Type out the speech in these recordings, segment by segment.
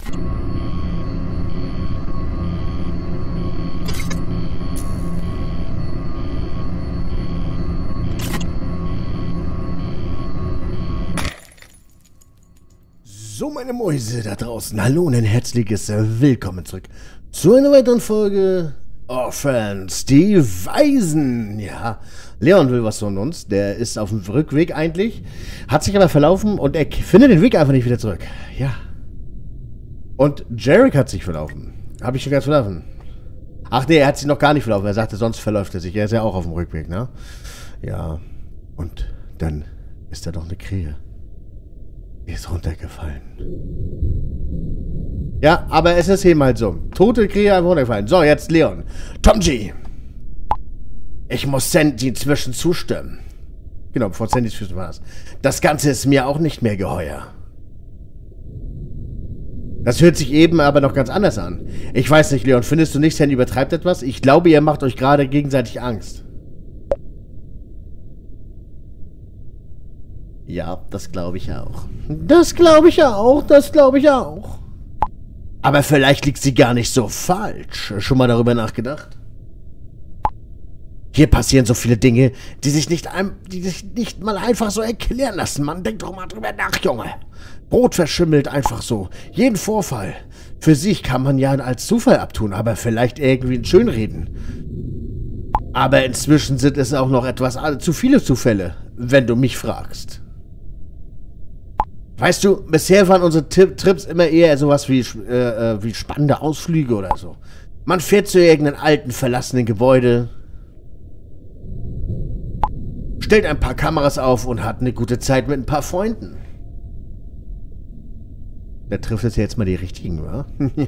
So, meine Mäuse da draußen, hallo und ein herzliches Willkommen zurück zu einer weiteren Folge Orphans, die Waisen. Ja, Leon will was von uns, der ist auf dem Rückweg eigentlich, hat sich aber verlaufen und er findet den Weg einfach nicht wieder zurück. Ja. Und Jarek hat sich verlaufen. Habe ich schon ganz verlaufen. Ach nee, er hat sich noch gar nicht verlaufen, er sagte, sonst verläuft er sich. Er ist ja auch auf dem Rückweg, ne? Ja, und dann ist da doch eine Krähe. Die ist runtergefallen. Ja, aber es ist eben halt so. Tote Krähe einfach runtergefallen. So, jetzt Leon. Tomji! Ich muss Sandy inzwischen zustimmen. Genau, vor Sandys Füßen war das. Das Ganze ist mir auch nicht mehr geheuer. Das hört sich eben aber noch ganz anders an. Ich weiß nicht, Leon, findest du nicht, Sandy übertreibt etwas? Ich glaube, ihr macht euch gerade gegenseitig Angst. Ja, das glaube ich auch. Das glaube ich auch, das glaube ich auch. Aber vielleicht liegt sie gar nicht so falsch. Schon mal darüber nachgedacht? Hier passieren so viele Dinge, die sich nicht mal einfach so erklären lassen. Man denkt doch mal drüber nach, Junge. Brot verschimmelt einfach so. Jeden Vorfall. Für sich kann man ja als Zufall abtun, aber vielleicht irgendwie in schönreden. Aber inzwischen sind es auch noch etwas zu viele Zufälle, wenn du mich fragst. Weißt du, bisher waren unsere Trips immer eher sowas wie spannende Ausflüge oder so. Man fährt zu irgendeinem alten, verlassenen Gebäude, stellt ein paar Kameras auf und hat eine gute Zeit mit ein paar Freunden. Da trifft es ja jetzt mal die richtigen, wa?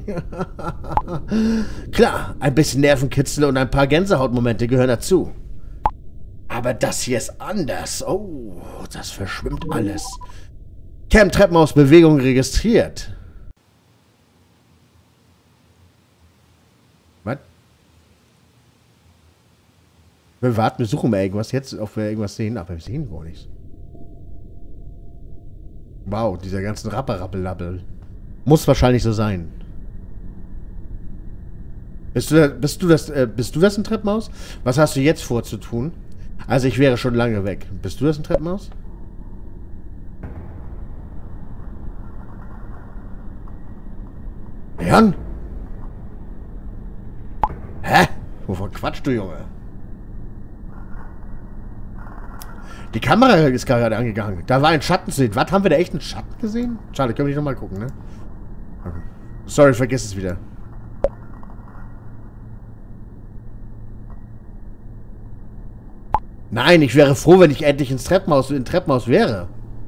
Klar, ein bisschen Nervenkitzel und ein paar Gänsehautmomente gehören dazu. Aber das hier ist anders. Oh, das verschwimmt alles. Cam Treppenhaus Bewegung registriert. Was? Wir warten, wir suchen mal irgendwas jetzt, ob wir irgendwas sehen, aber wir sehen wohl nichts. Wow, dieser ganzen Rappel-Rappel-Lappel. Muss wahrscheinlich so sein. Bist du das ein Treppenhaus? Was hast du jetzt vor zu tun? Also ich wäre schon lange weg. Bist du das ein Treppenhaus? Jan? Hä? Wovon quatschst du, Junge? Die Kamera ist gerade angegangen. Da war ein Schatten zu sehen. Was, haben wir da echt einen Schatten gesehen? Schade, können wir nicht nochmal gucken, ne? Okay. Sorry, vergiss es wieder. Nein, ich wäre froh, wenn ich endlich im Treppenhaus wäre.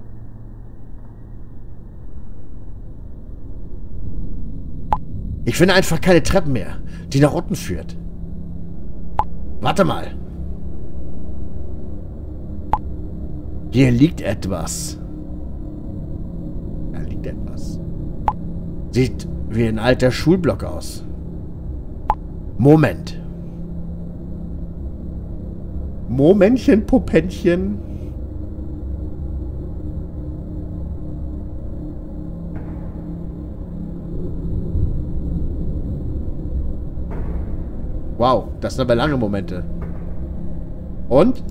Ich finde einfach keine Treppen mehr, die nach unten führt. Warte mal. Hier liegt etwas. Da liegt etwas. Sieht wie ein alter Schulblock aus. Moment. Momentchen, Puppenchen. Wow, das sind aber lange Momente. Und?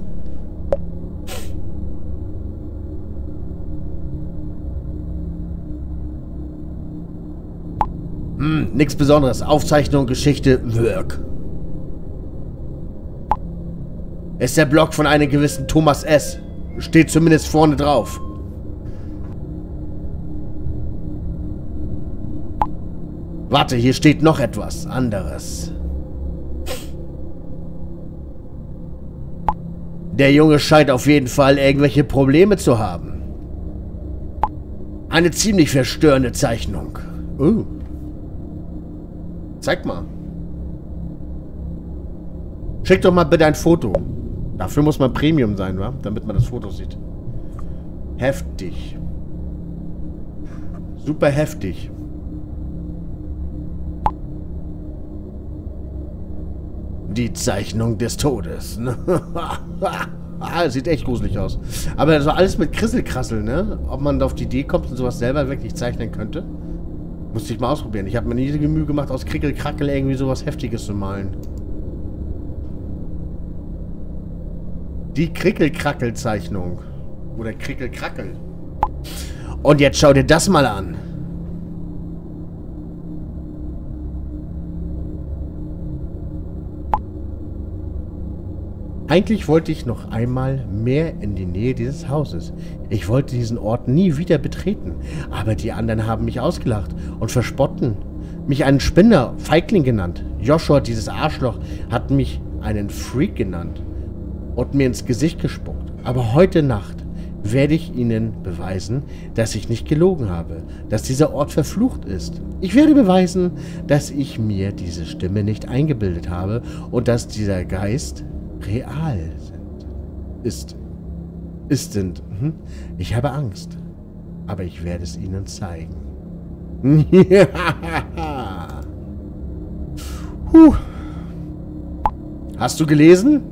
Nichts Besonderes. Aufzeichnung, Geschichte, Work. Ist der Blog von einem gewissen Thomas S. Steht zumindest vorne drauf. Warte, hier steht noch etwas anderes. Der Junge scheint auf jeden Fall irgendwelche Probleme zu haben. Eine ziemlich verstörende Zeichnung. Zeig mal. Schick doch mal bitte ein Foto. Dafür muss man Premium sein, wa? Damit man das Foto sieht. Heftig. Super heftig. Die Zeichnung des Todes. Sieht echt gruselig aus. Aber so alles mit Krisselkrassel, ne? Ob man auf die Idee kommt und sowas selber wirklich zeichnen könnte. Musste ich mal ausprobieren. Ich habe mir nie die Mühe gemacht, aus Krickel-Krackel irgendwie sowas Heftiges zu malen. Die Krickel-Krackel-Zeichnung. Oder Krickel-Krackel. Und jetzt schau dir das mal an. Eigentlich wollte ich noch einmal mehr in die Nähe dieses Hauses. Ich wollte diesen Ort nie wieder betreten. Aber die anderen haben mich ausgelacht und verspotten. Mich einen Spinner, Feigling genannt. Joshua, dieses Arschloch, hat mich einen Freak genannt und mir ins Gesicht gespuckt. Aber heute Nacht werde ich Ihnen beweisen, dass ich nicht gelogen habe, dass dieser Ort verflucht ist. Ich werde beweisen, dass ich mir diese Stimme nicht eingebildet habe und dass dieser Geist real sind. Ich habe Angst, aber ich werde es Ihnen zeigen. Hast du gelesen?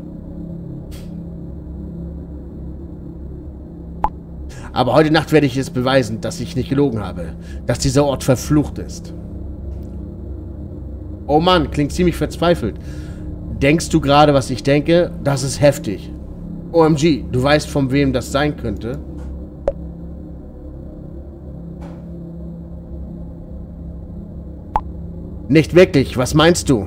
Aber heute Nacht werde ich es beweisen, dass ich nicht gelogen habe. Dass dieser Ort verflucht ist. Oh Mann, klingt ziemlich verzweifelt. Denkst du gerade, was ich denke? Das ist heftig. OMG, du weißt, von wem das sein könnte? Nicht wirklich, was meinst du?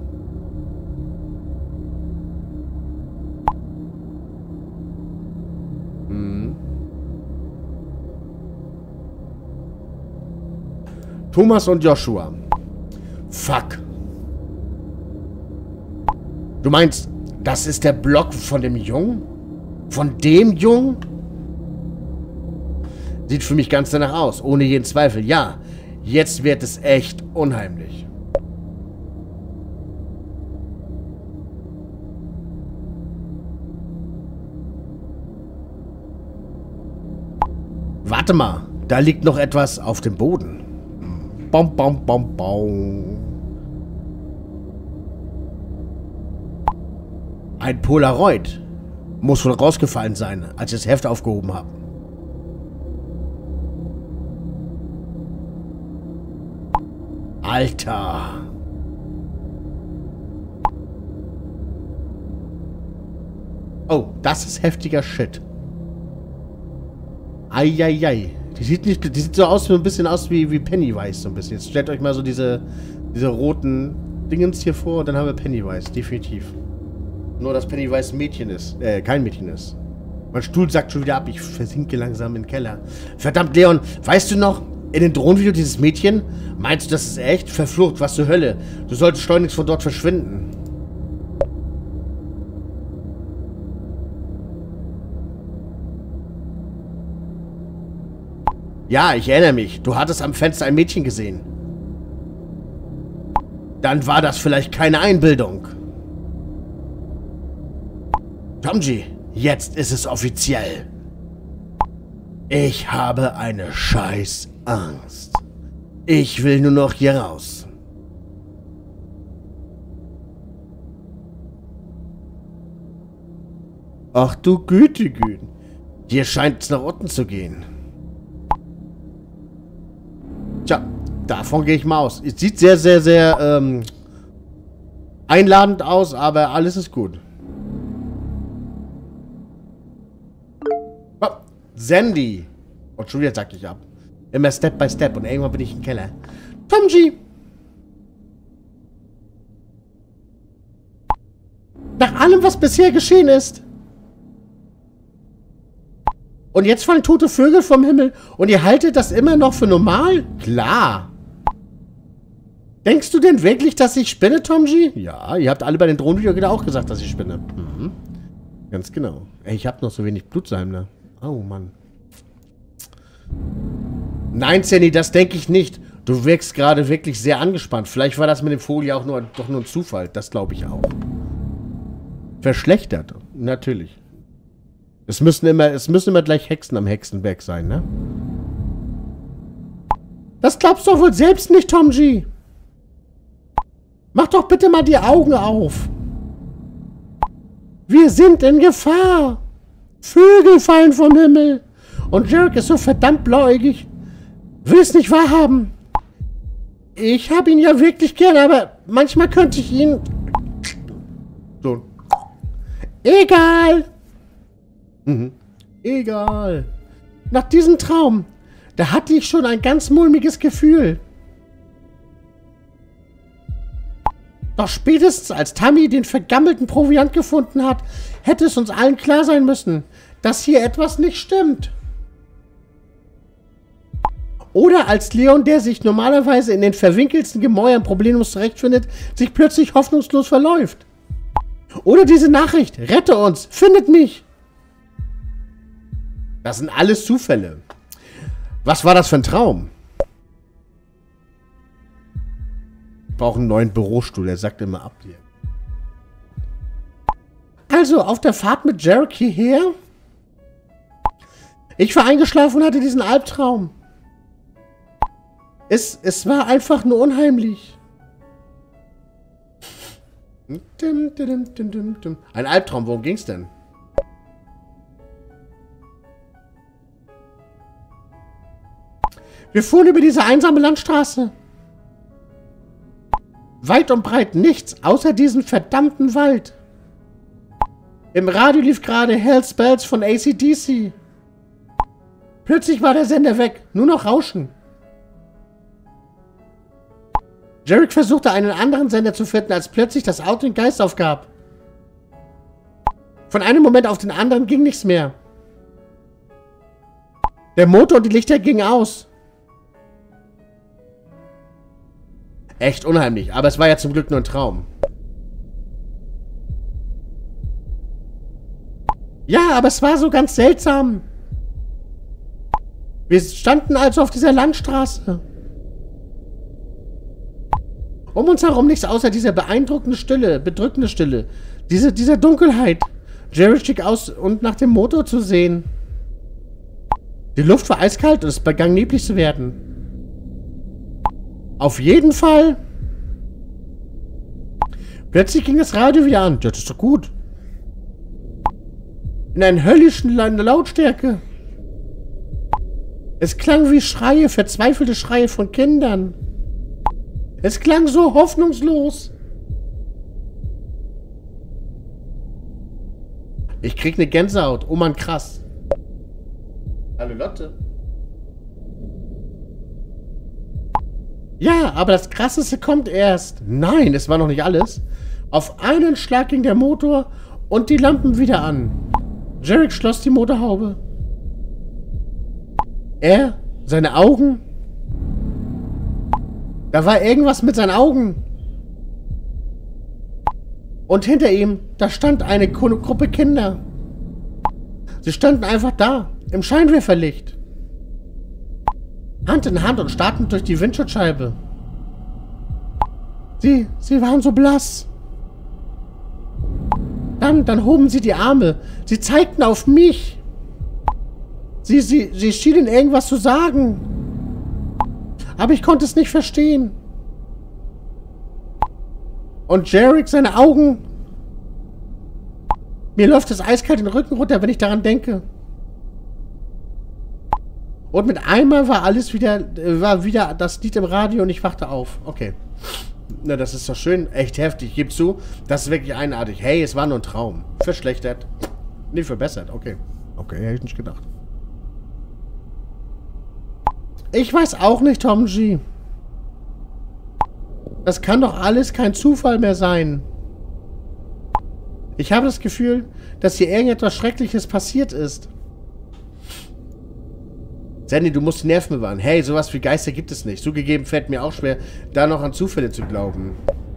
Thomas und Joshua. Fuck. Du meinst, das ist der Block von dem Jungen? Von dem Jungen? Sieht für mich ganz danach aus, ohne jeden Zweifel. Ja, jetzt wird es echt unheimlich. Warte mal, da liegt noch etwas auf dem Boden. Bom, bom, bom, bom. Ein Polaroid. Muss wohl rausgefallen sein, als ich das Heft aufgehoben habe. Alter. Oh, das ist heftiger Shit. Eieiei. Die sieht so aus, ein bisschen aus wie Pennywise, so ein bisschen. Jetzt stellt euch mal so diese roten Dingens hier vor, und dann haben wir Pennywise, definitiv. Nur, dass Pennywise ein Mädchen ist, kein Mädchen ist. Mein Stuhl sackt schon wieder ab, ich versinke langsam in den Keller. Verdammt, Leon, weißt du noch, in dem Drohnenvideo dieses Mädchen? Meinst du, das ist echt? Verflucht, was zur Hölle? Du solltest schleunigst von dort verschwinden. Ja, ich erinnere mich. Du hattest am Fenster ein Mädchen gesehen. Dann war das vielleicht keine Einbildung. Tomji, jetzt ist es offiziell. Ich habe eine scheiß Angst. Ich will nur noch hier raus. Ach du Güte. Hier scheint es nach unten zu gehen. Tja, davon gehe ich mal aus. Es sieht sehr, sehr, sehr einladend aus, aber alles ist gut. Oh, Sandy. Und schon wieder zack ich ab. Immer Step by Step und irgendwann bin ich im Keller. Tomji! Nach allem, was bisher geschehen ist. Und jetzt fallen tote Vögel vom Himmel und ihr haltet das immer noch für normal? Klar. Denkst du denn wirklich, dass ich spinne, Tomji? Ja, ihr habt alle bei den Drohnenvideos auch gesagt, dass ich spinne. Mhm. Ganz genau. Ey, ich hab noch so wenig Blutsalm. Oh, Mann. Nein, Sandy, das denke ich nicht. Du wirkst gerade wirklich sehr angespannt. Vielleicht war das mit dem Vogel ja auch doch nur ein Zufall. Das glaube ich auch. Verschlechtert. Natürlich. Es müssen immer gleich Hexen am Hexenberg sein, ne? Das glaubst du doch wohl selbst nicht, Tomji. Mach doch bitte mal die Augen auf. Wir sind in Gefahr. Vögel fallen vom Himmel. Und Jörg ist so verdammt blauäugig. Will es nicht wahrhaben. Ich habe ihn ja wirklich gern, aber manchmal könnte ich ihn... So. Egal. Egal. Nach diesem Traum, da hatte ich schon ein ganz mulmiges Gefühl. Doch spätestens als Tammy den vergammelten Proviant gefunden hat, hätte es uns allen klar sein müssen, dass hier etwas nicht stimmt. Oder als Leon, der sich normalerweise in den verwinkelsten Gemäuern problemlos zurechtfindet, sich plötzlich hoffnungslos verläuft. Oder diese Nachricht, rette uns, findet mich. Das sind alles Zufälle. Was war das für ein Traum? Ich brauche einen neuen Bürostuhl, der sagt immer ab hier. Also, auf der Fahrt mit Jarek hierher? Ich war eingeschlafen und hatte diesen Albtraum. Es war einfach nur unheimlich. Ein Albtraum, worum ging's denn? Wir fuhren über diese einsame Landstraße. Weit und breit nichts, außer diesem verdammten Wald. Im Radio lief gerade Hell's Bells von AC/DC. Plötzlich war der Sender weg, nur noch Rauschen. Jarek versuchte einen anderen Sender zu finden, als plötzlich das Auto den Geist aufgab. Von einem Moment auf den anderen ging nichts mehr. Der Motor und die Lichter gingen aus. Echt unheimlich, aber es war ja zum Glück nur ein Traum. Ja, aber es war so ganz seltsam. Wir standen also auf dieser Landstraße. Um uns herum nichts außer dieser beeindruckende Stille, bedrückende Stille. Dieser Dunkelheit. Jarek stieg aus und nach dem Motor zu sehen. Die Luft war eiskalt und es begann neblig zu werden. Auf jeden Fall. Plötzlich ging das Radio wieder an. Das ist doch gut. In einer höllischen Lautstärke. Es klang wie Schreie, verzweifelte Schreie von Kindern. Es klang so hoffnungslos. Ich krieg eine Gänsehaut. Oh Mann, krass. Hallo Lotte. Ja, aber das Krasseste kommt erst. Nein, es war noch nicht alles. Auf einen Schlag ging der Motor und die Lampen wieder an. Jarek schloss die Motorhaube. Seine Augen. Da war irgendwas mit seinen Augen. Und hinter ihm, da stand eine Gruppe Kinder. Sie standen einfach da, im Scheinwerferlicht. Hand in Hand und starrten durch die Windschutzscheibe. Sie waren so blass. Dann hoben sie die Arme. Sie zeigten auf mich. Sie schienen irgendwas zu sagen. Aber ich konnte es nicht verstehen. Und Jarek, seine Augen. Mir läuft das eiskalt den Rücken runter, wenn ich daran denke. Und mit einmal war wieder das Lied im Radio und ich wachte auf. Okay. Na, das ist doch schön. Echt heftig. Ich gebe zu, das ist wirklich eigenartig. Hey, es war nur ein Traum. Verschlechtert. Nee, verbessert. Okay. Okay, hätte ich nicht gedacht. Ich weiß auch nicht, Tom G. Das kann doch alles kein Zufall mehr sein. Ich habe das Gefühl, dass hier irgendetwas Schreckliches passiert ist. Sandy, du musst die Nerven bewahren. Hey, sowas wie Geister gibt es nicht. Zugegeben fällt mir auch schwer, da noch an Zufälle zu glauben.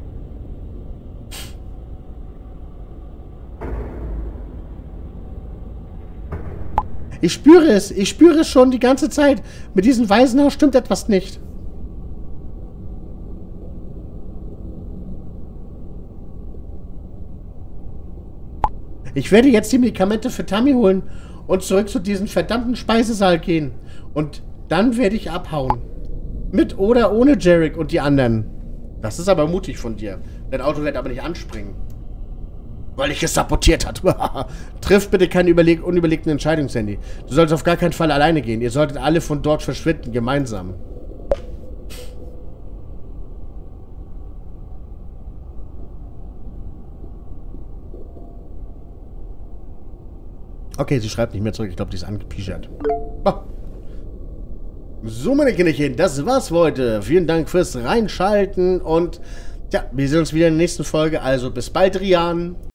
Ich spüre es. Ich spüre es schon die ganze Zeit. Mit diesem Waisenhaus stimmt etwas nicht. Ich werde jetzt die Medikamente für Tammy holen und zurück zu diesem verdammten Speisesaal gehen. Und dann werde ich abhauen. Mit oder ohne Jarek und die anderen. Das ist aber mutig von dir. Dein Auto wird aber nicht anspringen. Weil ich es sabotiert habe. Triff bitte keine unüberlegten Entscheidungen, Sandy. Du solltest auf gar keinen Fall alleine gehen. Ihr solltet alle von dort verschwinden, gemeinsam. Okay, sie schreibt nicht mehr zurück. Ich glaube, die ist angepischert. Oh. So, meine Kinderchen, das war's für heute. Vielen Dank fürs Reinschalten und ja, wir sehen uns wieder in der nächsten Folge. Also bis bald, Rian.